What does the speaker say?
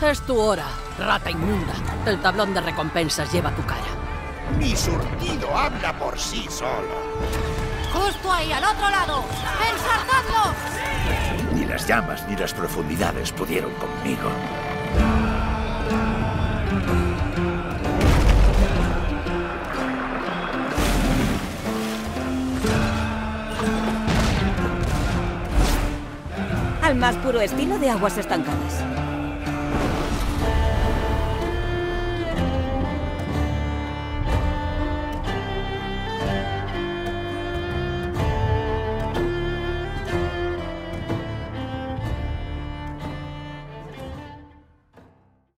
Es tu hora, rata inmunda. El tablón de recompensas lleva tu cara. Mi surtido habla por sí solo. ¡Justo ahí, al otro lado! ¡Ensartadlos! Ni las llamas ni las profundidades pudieron conmigo. Al más puro estilo de aguas estancadas.